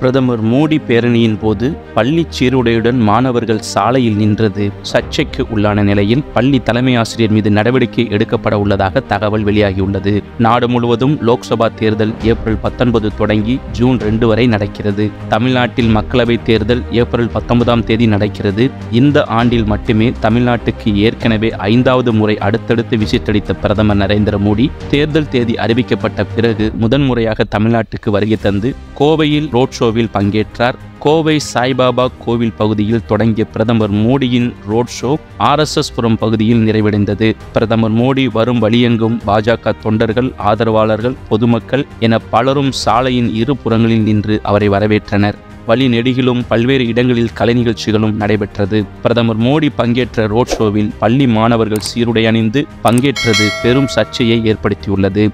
பிரதமர் மோடி பேரணியின் போது பள்ளி சீருடையுடன் மாணவர்கள் சாலையில் நின்றது சர்ச்சைக்கு உள்ளான நிலையில் பள்ளி தலைமை ஆசிரியர் மீது நடவடிக்கை எடுக்கப்பட உள்ளதாக தகவல் வெளியாகியுள்ளது. நாடு முழுவதும் லோக்சபா தேர்தல் ஏப்ரல் 19 தொடங்கி ஜூன் 2 வரை நடக்கிறது. தமிழ்நாட்டில் மக்களவைத் தேர்தல் ஏப்ரல் 19ஆம் தேதி நடக்கிறது. இந்த ஆண்டில் மட்டுமே தமிழ்நாட்டுக்கு ஏற்கனவே 5வது முறை அடுத்தடுத்து விசிட் அடித்த பிரதமர் நரேந்திர மோடி தேர்தல் தேதி அறிவிக்கப்பட்ட பிறகு முதன்முறையாக தமிழ்நாட்டுக்கு வருகை தந்து கோவையில் ரோட் ஷோவில் பங்கேற்றார். கோவை சாய்பாபா கோவில் பகுதியில் தொடங்கிய பிரதமர் மோடியின் ரோட் ஷோ RSS புரம் பகுதியில் நிறைவடைந்தது. பிரதமர் மோடி வரும் வழியெங்கும் பாஜக தொண்டர்கள், ஆதரவாளர்கள், பொதுமக்கள் என பலரும் சாலையின் இரு புறங்களில் நின்று அவரை வரவேற்றனர். வழி நெடுகிலும் பல்வேறு இடங்களில் கலை நிகழ்ச்சிகளும் நடைபெற்றது. பிரதமர் மோடி பங்கேற்ற ரோட் ஷோவில் பள்ளி மாணவர்கள் சீருடை அணிந்து பங்கேற்றது பெரும் சர்ச்சையை ஏற்படுத்தியுள்ளது.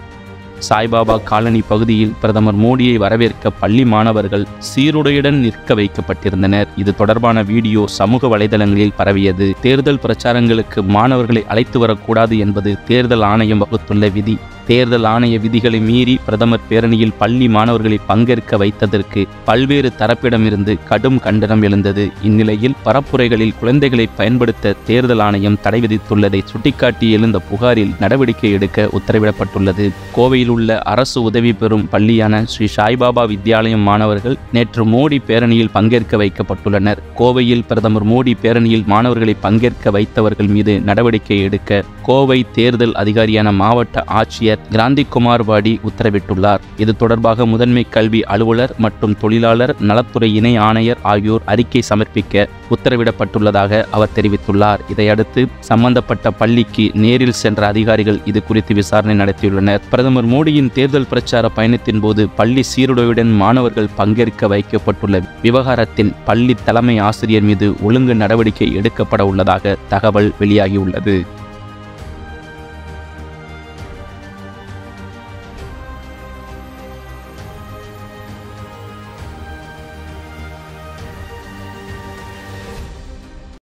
சாய்பாபா காலனி பகுதியில் பிரதமர் மோடியை வரவேற்க பள்ளி மாணவர்கள் சீருடையுடன் நிற்க வைக்கப்பட்டிருந்தனர். இது தொடர்பான வீடியோ சமூக வலைதளங்களில் பரவியது. தேர்தல் பிரச்சாரங்களுக்கு மாணவர்களை அழைத்து வரக்கூடாது என்பது தேர்தல் ஆணையம் வகுத்துள்ள விதி. தேர்தல் ஆணைய விதிகளை மீறி பிரதமர் பேரணியில் பள்ளி மாணவர்களை பங்கேற்க வைத்ததற்கு பல்வேறு தரப்பிடமிருந்து கடும் கண்டனம் எழுந்தது. இந்நிலையில் பரப்புரைகளில் குழந்தைகளை பயன்படுத்த தேர்தல் ஆணையம் தடை விதித்துள்ளதை சுட்டிக்காட்டி எழுந்த புகாரில் நடவடிக்கை எடுக்க உத்தரவிடப்பட்டுள்ளது. கோவையில் உள்ள அரசு உதவி பெறும் பள்ளியான ஸ்ரீ சாய்பாபா வித்யாலயம் மாணவர்கள் நேற்று மோடி பேரணியில் பங்கேற்க வைக்கப்பட்டுள்ளனர். கோவையில் பிரதமர் மோடி பேரணியில் மாணவர்களை பங்கேற்க வைத்தவர்கள் மீது நடவடிக்கை எடுக்க கோவை தேர்தல் அதிகாரியான மாவட்ட ஆட்சியர் கிராந்திகுமார் வாடி உத்தரவிட்டுள்ளார். இது தொடர்பாக முதன்மை கல்வி அலுவலர் மற்றும் தொழிலாளர் நலத்துறை இணை ஆணையர் ஆகியோர் அறிக்கை சமர்ப்பிக்க உத்தரவிடப்பட்டுள்ளதாக அவர் தெரிவித்துள்ளார். இதையடுத்து சம்பந்தப்பட்ட பள்ளிக்கு நேரில் சென்ற அதிகாரிகள் இது குறித்து விசாரணை நடத்தியுள்ளனர். பிரதமர் மோடியின் தேர்தல் பிரச்சார பயணத்தின் போது பள்ளி சீருடையுடன் மாணவர்கள் பங்கேற்க வைக்கப்பட்டுள்ள விவகாரத்தில் பள்ளி தலைமை ஆசிரியர் மீது ஒழுங்கு நடவடிக்கை எடுக்கப்பட உள்ளதாக தகவல் வெளியாகியுள்ளது.